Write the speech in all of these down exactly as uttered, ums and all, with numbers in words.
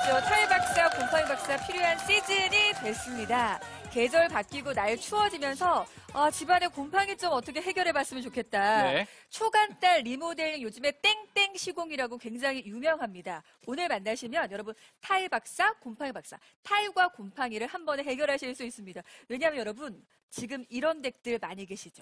그렇죠. 타일 박사, 곰팡이 박사 필요한 시즌이 됐습니다. 계절 바뀌고 날 추워지면서 아, 집안의 곰팡이 좀 어떻게 해결해봤으면 좋겠다. 네. 초간달 리모델링 요즘에 땡땡 시공이라고 굉장히 유명합니다. 오늘 만나시면 여러분 타일 박사, 곰팡이 박사, 타일과 곰팡이를 한 번에 해결하실 수 있습니다. 왜냐하면 여러분 지금 이런 댁들 많이 계시죠.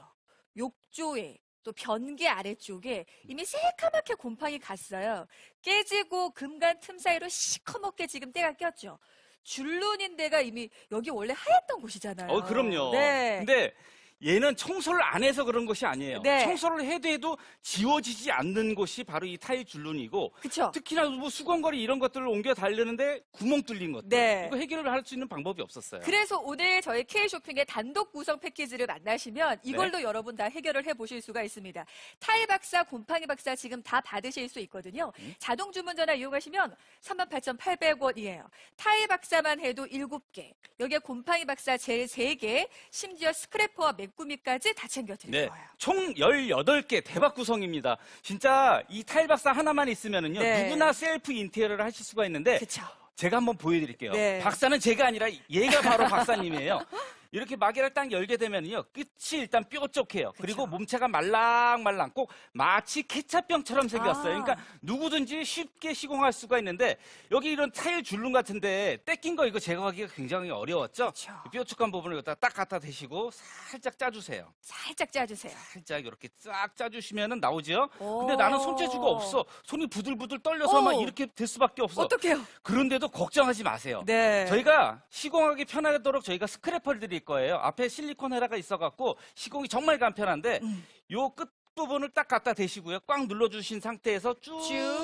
욕조에 또 변기 아래쪽에 이미 새카맣게 곰팡이 갔어요. 깨지고 금간 틈 사이로 시커멓게 지금 때가 꼈죠. 줄눈인 데가 이미 여기 원래 하였던 곳이잖아요. 어, 그럼요. 네. 근데 얘는 청소를 안 해서 그런 것이 아니에요. 네. 청소를 해도 해도 지워지지 않는 곳이 바로 이 타일 줄눈이고, 그쵸? 특히나 뭐 수건거리 이런 것들을 옮겨 달려는데 구멍 뚫린 것들. 네. 이거 해결을 할 수 있는 방법이 없었어요. 그래서 오늘 저희 K쇼핑의 단독 구성 패키지를 만나시면 이걸로 네. 여러분 다 해결을 해보실 수가 있습니다. 타일 박사, 곰팡이 박사 지금 다 받으실 수 있거든요. 음? 자동 주문 전화 이용하시면 삼만 팔천팔백 원이에요. 타일 박사만 해도 일곱 개, 여기에 곰팡이 박사 젤 세 개, 심지어 스크래퍼와 메꾸미까지 다 챙겨드릴 네. 거예요. 총 열여덟 개 대박 구성입니다. 진짜 이 타일 박사 하나만 있으면은요, 네. 누구나 셀프 인테리어를 하실 수가 있는데, 그쵸? 제가 한번 보여드릴게요. 네. 박사는 제가 아니라 얘가 바로 박사님이에요. 이렇게 마개를 딱 열게 되면요, 끝이 일단 뾰족해요. 그리고 몸체가 말랑말랑, 꼭 마치 케찹병처럼 생겼어요. 아. 그러니까 누구든지 쉽게 시공할 수가 있는데, 여기 이런 타일 줄눈 같은데 떼낀 거 이거 제거하기가 굉장히 어려웠죠. 그쵸. 뾰족한 부분을 여기다 딱 갖다 대시고 살짝 짜주세요. 살짝 짜주세요. 살짝 이렇게 쫙 짜주시면 나오죠. 오. 근데 나는 손재주가 없어. 손이 부들부들 떨려서 오. 막 이렇게 될 수밖에 없어. 어떡해요? 그런데도 걱정하지 마세요. 네. 저희가 시공하기 편하도록 저희가 스크래퍼를 드릴 거예요. 앞에 실리콘 헤라가 있어갖고 시공이 정말 간편한데, 음. 요 끝부분을 딱 갖다 대시고요. 꽉 눌러주신 상태에서 쭉,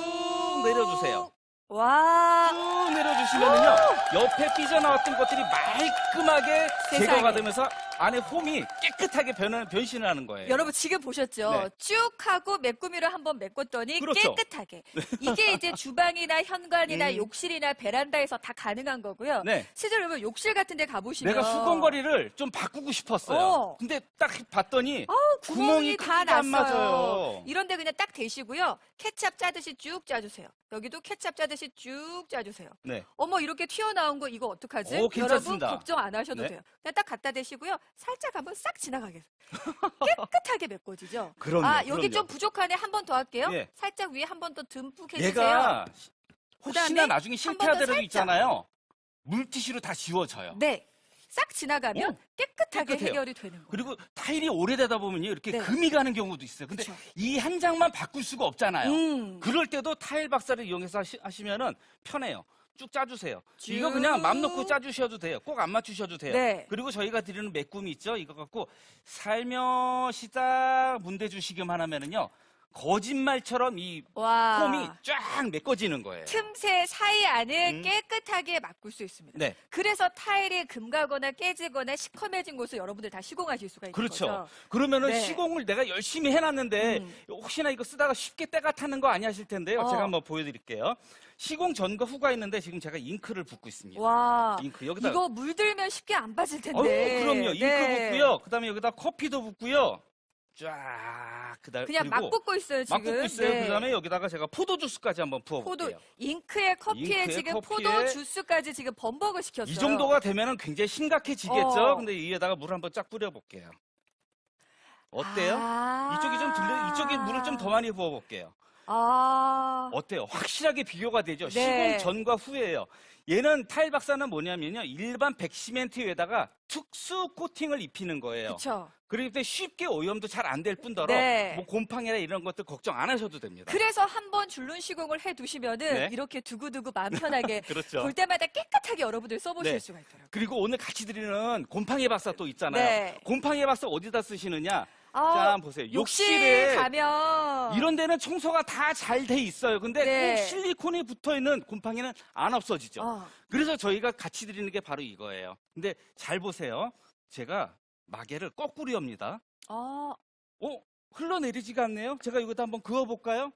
쭉 내려주세요. 와. 쭉 내려주시면은요, 옆에 삐져나왔던 것들이 말끔하게 세상에. 제거가 되면서 안에 홈이 깨끗하게 변, 변신을 하는 거예요. 여러분 지금 보셨죠? 네. 쭉 하고 메꾸미를 한번 메꿨더니 그렇죠. 깨끗하게. 이게 이제 주방이나 현관이나 음. 욕실이나 베란다에서 다 가능한 거고요. 네. 실제로 여러분 욕실 같은 데 가보시면 내가 수건거리를 좀 바꾸고 싶었어요. 어. 근데 딱 봤더니 어우, 구멍이 구멍이 다 크기가 안 났어요. 맞아요. 이런데 그냥 딱 대시고요. 케찹 짜듯이 쭉 짜주세요. 여기도 케찹 짜듯이 쭉 짜주세요. 네. 어머 이렇게 튀어나온 거 이거 어떡하지? 오, 괜찮습니다. 여러분 걱정 안 하셔도 네. 돼요. 그냥 딱 갖다 대시고요. 살짝 한번 싹 지나가게. 깨끗하게 메꿔지죠. 그럼요. 아 여기 그럼요. 좀 부족하네. 한 번 더 할게요. 예. 살짝 위에 한 번 더 듬뿍 해주세요. 얘가 혹시나 그다음에 나중에 한번더 실패하더라도 살짝. 있잖아요. 물티슈로 다 지워져요. 네. 싹 지나가면 오, 깨끗하게 깨끗해요. 해결이 되는 거예요. 그리고 타일이 오래되다 보면요, 이렇게 네. 금이 가는 경우도 있어요. 근데 그쵸. 이 한 장만 바꿀 수가 없잖아요. 음. 그럴 때도 타일 박사를 이용해서 하시, 하시면은 편해요. 쭉 짜주세요. 쭉. 이거 그냥 맘 놓고 짜주셔도 돼요. 꼭 안 맞추셔도 돼요. 네. 그리고 저희가 드리는 메꾸미 있죠? 이거 갖고 살며시 딱 문대주시기만 하면은요, 거짓말처럼 이 와. 폼이 쫙 메꿔지는 거예요. 틈새 사이 안을 음. 깨끗하게 바꿀 수 있습니다. 네. 그래서 타일이 금가거나 깨지거나 시커매진 곳을 여러분들 다 시공하실 수가 있는 그렇죠. 거죠. 그러면은 네. 시공을 내가 열심히 해놨는데 음. 혹시나 이거 쓰다가 쉽게 때가 타는 거 아니야 하실 텐데요. 어. 제가 한번 보여드릴게요. 시공 전과 후가 있는데 지금 제가 잉크를 붓고 있습니다. 와, 잉크 여기다. 이거 물들면 쉽게 안 빠질 텐데. 어우, 그럼요. 잉크 네. 붓고요. 그다음에 여기다 커피도 붓고요. 쫙 그다음 그냥 막 붓고 있어요 지금. 막 붓고 있어요. 네. 그다음에 여기다가 제가 포도 주스까지 한번 포도 부어볼게요. 잉크에 커피에 잉크에 지금 커피에 포도 주스까지 지금 범벅을 시켰어요. 이 정도가 되면은 굉장히 심각해지겠죠. 어. 근데 위에다가 물 한번 쫙 뿌려볼게요. 어때요? 아. 이쪽이 좀 들려, 이쪽에 물을 좀 더 많이 부어볼게요. 아. 어때요? 확실하게 비교가 되죠? 네. 시공 전과 후예요. 얘는 타일 박사는 뭐냐면요, 일반 백시멘트에다가 특수 코팅을 입히는 거예요. 그렇죠. 그렇기 때문에 쉽게 오염도 잘 안 될 뿐더러 네. 뭐 곰팡이나 이런 것들 걱정 안 하셔도 됩니다. 그래서 한번 줄눈 시공을 해두시면은 네. 이렇게 두고두고 마음 편하게 그렇죠. 볼 때마다 깨끗하게 여러분들 써보실 네. 수가 있더라고요. 그리고 오늘 같이 드리는 곰팡이 박사 또 있잖아요. 네. 곰팡이 박사 어디다 쓰시느냐? 아, 짠 보세요. 욕실 욕실에 가면 이런 데는 청소가 다 잘 돼 있어요. 근데 네. 꼭 실리콘이 붙어 있는 곰팡이는 안 없어지죠. 어. 그래서 저희가 같이 드리는 게 바로 이거예요. 근데 잘 보세요. 제가 마개를 거꾸로 엽니다. 어. 어? 흘러내리지가 않네요. 제가 이것도 한번 그어볼까요?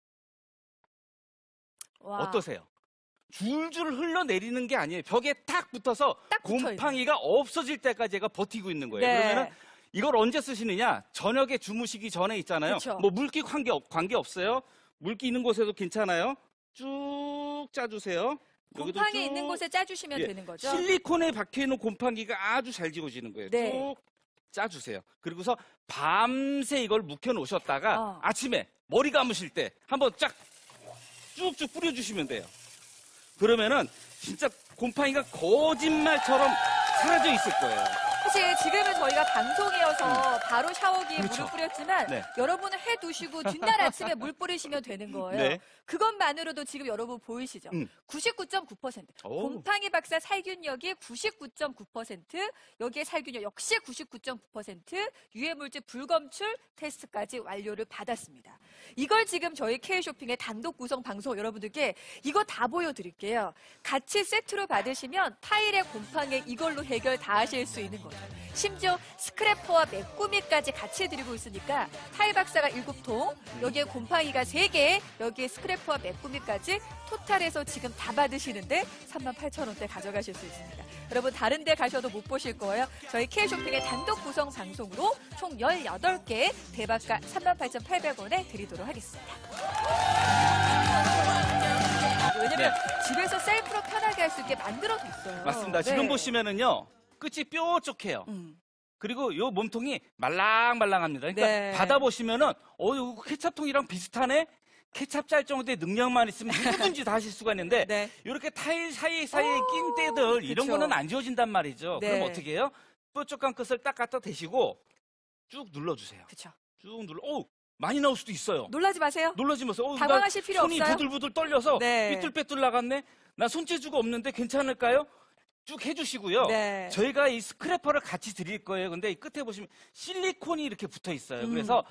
와. 어떠세요? 줄줄 흘러내리는 게 아니에요. 벽에 딱 붙어서 딱 붙어있네. 곰팡이가 없어질 때까지 제가 버티고 있는 거예요. 네. 그러면은 이걸 언제 쓰시느냐? 저녁에 주무시기 전에 있잖아요. 그쵸. 뭐 물기 관계, 없- 관계 없어요. 물기 있는 곳에도 괜찮아요. 쭉 짜주세요. 여기도 곰팡이 쭉, 있는 곳에 짜주시면 예, 되는 거죠? 실리콘에 박혀있는 곰팡이가 아주 잘 지워지는 거예요. 네. 쭉 짜주세요. 그리고서 밤새 이걸 묵혀놓으셨다가 어. 아침에 머리 감으실 때 한번 쫙 쭉쭉 뿌려주시면 돼요. 그러면은 진짜 곰팡이가 거짓말처럼 사라져 있을 거예요. 사실 지금은 저희가 방송이어서 바로 샤워기에 그렇죠. 물을 뿌렸지만 네. 여러분은 해두시고 뒷날 아침에 물 뿌리시면 되는 거예요. 네. 그것만으로도 지금 여러분 보이시죠? 음. 구십구 점 구 퍼센트. 오. 곰팡이 박사 살균력이 구십구 점 구 퍼센트, 여기에 살균력 역시 구십구 점 구 퍼센트, 유해물질 불검출 테스트까지 완료를 받았습니다. 이걸 지금 저희 K쇼핑의 단독 구성 방송 여러분들께 이거 다 보여드릴게요. 같이 세트로 받으시면 타일의 곰팡이 이걸로 해결 다 하실 수 있는 거죠. 심지어 스크래퍼와 메꾸미까지 같이 드리고 있으니까 타일 박사가 일곱 통, 여기에 곰팡이가 세 개, 여기에 스크래퍼와 메꾸미까지 토탈해서 지금 다 받으시는데 삼만 팔천 원대 가져가실 수 있습니다. 여러분 다른 데 가셔도 못 보실 거예요. 저희 K쇼핑의 단독 구성 방송으로 총 열여덟 개 대박가 삼만 팔천팔백 원에 드리도록 하겠습니다. 왜냐면 네. 집에서 셀프로 편하게 할 수 있게 만들어뒀어요. 맞습니다. 네. 지금 보시면은요. 끝이 뾰족해요. 음. 그리고 요 몸통이 말랑말랑합니다. 그러니까 네. 받아보시면은 어, 이거 케찹통이랑 비슷하네? 케찹 짤 정도의 능력만 있으면 누구든지 다 하실 수가 있는데 네. 이렇게 타일 사이사이에 오, 낀 때들 이런 그쵸. 거는 안 지워진단 말이죠. 네. 그럼 어떻게 해요? 뾰족한 끝을 딱 갖다 대시고 쭉 눌러주세요. 그쵸. 쭉 눌러. 오, 많이 나올 수도 있어요. 놀라지 마세요. 놀라지면서 어, 나 당황하실 필요 손이 없어요. 부들부들 떨려서 네. 삐뚤빼뚤 나갔네. 나 손재주가 없는데 괜찮을까요? 쭉 해주시고요. 네. 저희가 이 스크래퍼를 같이 드릴 거예요. 근데 이 끝에 보시면 실리콘이 이렇게 붙어 있어요. 음. 그래서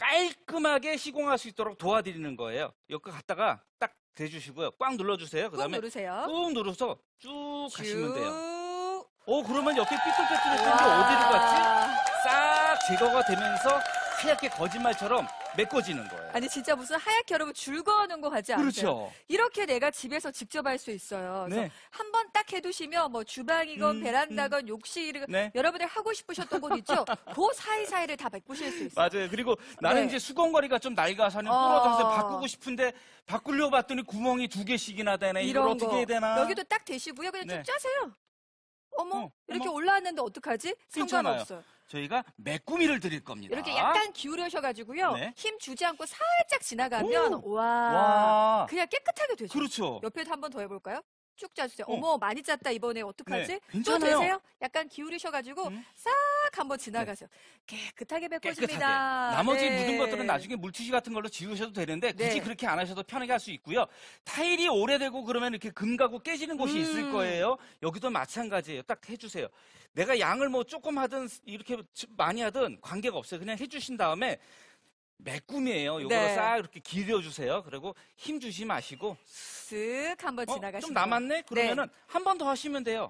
깔끔하게 시공할 수 있도록 도와드리는 거예요. 여기 갖다가 딱 대주시고요. 꽉 눌러주세요. 그 꾹 다음에 누르세요. 꾹 눌러서 쭉 가시면 돼요. 쭉. 어, 그러면 여기 삐뚤빼뚤했던 게 어디로 갔지? 싹 제거가 되면서 하얗게 거짓말처럼 메꿔지는 거예요. 아니 진짜 무슨 하얗게 여러분 줄 그어놓은 거 같지 않아요? 그렇죠. 이렇게 내가 집에서 직접 할 수 있어요. 그래서 네. 한 번 딱 해두시면 뭐 주방이건 음, 베란다건 욕실이건 네. 여러분들 하고 싶으셨던 곳 있죠? 그 사이사이를 다 메꾸실 수 있어요. 맞아요. 그리고 나는 네. 이제 수건거리가 좀 낡아서는 어. 부러져서 바꾸고 싶은데 바꾸려고 봤더니 구멍이 두 개씩이나 되네. 이걸 이런 어떻게 거. 해야 되나? 여기도 딱 대시고요. 그냥 네. 쭉 짜세요. 어머 어, 이렇게 어머. 올라왔는데 어떡하지? 괜찮아요. 상관없어요. 저희가 메꾸미를 드릴 겁니다. 이렇게 약간 기울여셔가지고요. 네. 힘 주지 않고 살짝 지나가면 오. 와, 와. 그냥 깨끗하게 되죠. 그렇죠. 옆에도 한 번 더 해볼까요? 쭉 짜주세요. 어. 어머 많이 짰다 이번에 어떡하지? 네, 또 괜찮아요. 되세요? 약간 기울이셔가지고 음. 싹 한번 지나가세요. 깨끗하게 깨끗하게. 메꿔줍니다. 나머지 네. 묻은 것들은 나중에 물티슈 같은 걸로 지우셔도 되는데 굳이 네. 그렇게 안 하셔도 편하게 할 수 있고요. 타일이 오래되고 그러면 이렇게 금 가고 깨지는 곳이 음. 있을 거예요. 여기도 마찬가지예요. 딱 해주세요. 내가 양을 뭐 조금 하든 이렇게 많이 하든 관계가 없어요. 그냥 해주신 다음에 메꾸미예요. 요거로 네. 싹 이렇게 길여주세요. 그리고 힘 주지 마시고 쓱 한번 어, 지나가시면 좀 남았네? 그러면은 한 번 더 하시면 돼요.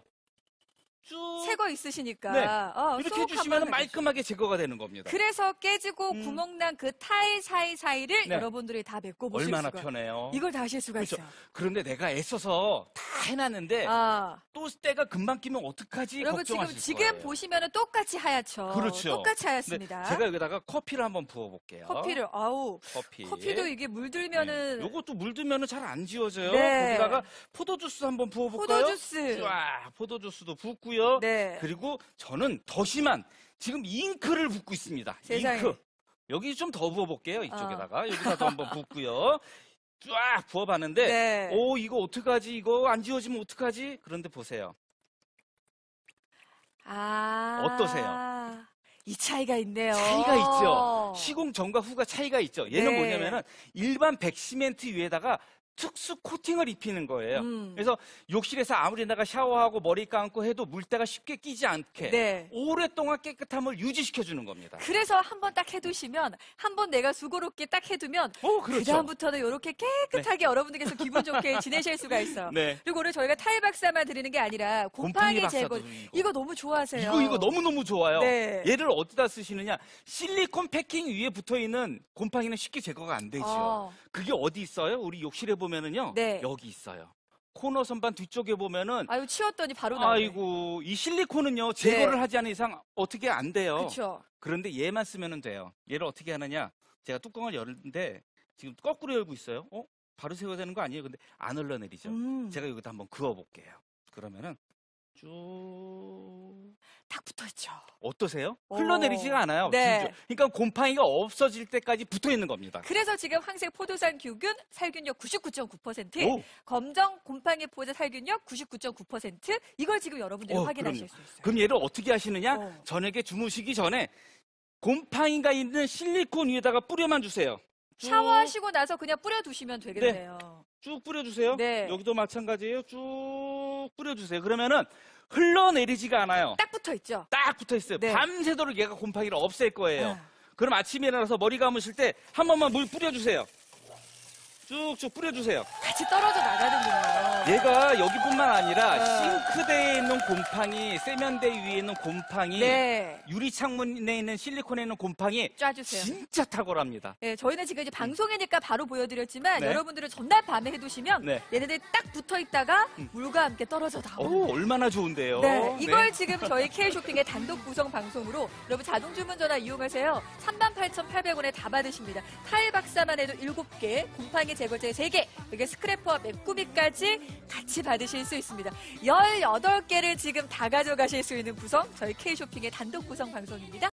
쭉 새거 있으시니까 네. 어, 이렇게 쏙 해주시면 한번 말끔하게 제거가 되는 겁니다. 그래서 깨지고 음. 구멍난 그 타일 사이사이를 네. 여러분들이 다 메꿔보실 얼마나 수가 편해요. 이걸 다 하실 수가 그렇죠. 있어요. 그런데 내가 애써서 다 해놨는데 아, 또 때가 금방 끼면 어떡하지 여러분 지금 걱정하실 지금 거예요. 보시면은 똑같이 하얗죠. 그렇죠. 똑같이 근데 하얗습니다. 제가 여기다가 커피를 한번 부어볼게요. 커피를 아우 커피. 커피도 이게 물들면은 네. 요것도 물들면은 잘 안 지워져요. 네. 거기다가 포도주스 한번 부어볼까요? 포도주스. 와, 포도주스도 붓고요. 네. 그리고 저는 더 심한 지금 잉크를 붓고 있습니다. 세상에. 잉크. 여기 좀 더 부어볼게요. 이쪽에다가 여기다도 한번 붓고요. 쫙 부어봤는데 네. 오 이거 어떡하지? 이거 안 지워지면 어떡하지? 그런데 보세요. 아. 어떠세요? 이 차이가 있네요. 차이가 있죠. 시공 전과 후가 차이가 있죠. 얘는 네. 뭐냐면은 일반 백시멘트 위에다가 특수 코팅을 입히는 거예요. 음. 그래서 욕실에서 아무리 내가 샤워하고 머리 감고 해도 물때가 쉽게 끼지 않게 네. 오랫동안 깨끗함을 유지시켜 주는 겁니다. 그래서 한 번 딱 해두시면 한 번 내가 수고롭게 딱 해두면 어, 그 그렇죠. 다음부터는 이렇게 깨끗하게 여러분들께서 기분 좋게 지내실 수가 있어요. 네. 그리고 오늘 저희가 타일 박사만 드리는 게 아니라 곰팡이, 곰팡이 제거 박사도 이거. 이거 너무 좋아하세요. 이거 이거 너무너무 좋아요. 네. 얘를 어디다 쓰시느냐? 실리콘 패킹 위에 붙어 있는 곰팡이는 쉽게 제거가 안 되죠. 어. 그게 어디 있어요? 우리 욕실에 보면은요. 네. 여기 있어요. 코너 선반 뒤쪽에 보면은 아유 치웠더니 바로 나오네. 아이고 이 실리콘은요 제거를 네. 하지 않은 이상 어떻게 안 돼요. 그렇죠. 그런데 얘만 쓰면은 돼요. 얘를 어떻게 하느냐? 제가 뚜껑을 열는데 지금 거꾸로 열고 있어요. 어? 바로 세워야 되는 거 아니에요? 근데 안 흘러내리죠. 음. 제가 여기다 한번 그어볼게요. 그러면은 쭉 딱 붙어있죠. 어떠세요? 오. 흘러내리지가 않아요. 네. 진짜. 그러니까 곰팡이가 없어질 때까지 붙어 있는 겁니다. 그래서 지금 황색 포도산 규균 살균력 구십구 점 구 퍼센트, 오. 검정 곰팡이 포자 살균력 구십구 점 구 퍼센트, 이걸 지금 여러분들이 어, 확인하실 그럼요. 수 있어요. 그럼 얘를 어떻게 하시느냐? 어. 저녁에 주무시기 전에 곰팡이가 있는 실리콘 위에다가 뿌려만 주세요. 쭉, 샤워하시고 나서 그냥 뿌려두시면 되겠네요. 쭉 뿌려주세요. 네. 여기도 마찬가지예요. 쭉 뿌려주세요. 그러면은 흘러내리지가 않아요. 딱 붙어있죠. 딱 붙어 있어요. 네. 밤새도록 얘가 곰팡이를 없앨 거예요. 아. 그럼 아침에 일어나서 머리 감으실 때 한 번만 물 뿌려주세요. 쭉쭉 뿌려주세요. 같이 떨어져 나가는군요. 얘가 여기뿐만 아니라 아. 싱크대에 있는 곰팡이, 세면대 위에 있는 곰팡이, 네. 유리 창문에 있는 실리콘에 있는 곰팡이 짜주세요. 진짜 탁월합니다. 네, 저희는 지금 이제 방송이니까 바로 보여드렸지만 네. 여러분들은 전날 밤에 해두시면 네. 얘네들이 딱 붙어 있다가 음. 물과 함께 떨어져 나오는 오, 얼마나 좋은데요. 네, 이걸 네. 지금 저희 K쇼핑의 단독 구성 방송으로 여러분 자동 주문 전화 이용하세요. 삼만 팔천팔백 원에 다 받으십니다. 타일 박사만 해도 일곱 개, 곰팡이 제거제 세 개, 여기 스크래퍼와 메꾸미까지 같이 받으실 수 있습니다. 열여덟 개를 지금 다 가져가실 수 있는 구성, 저희 K쇼핑의 단독 구성 방송입니다.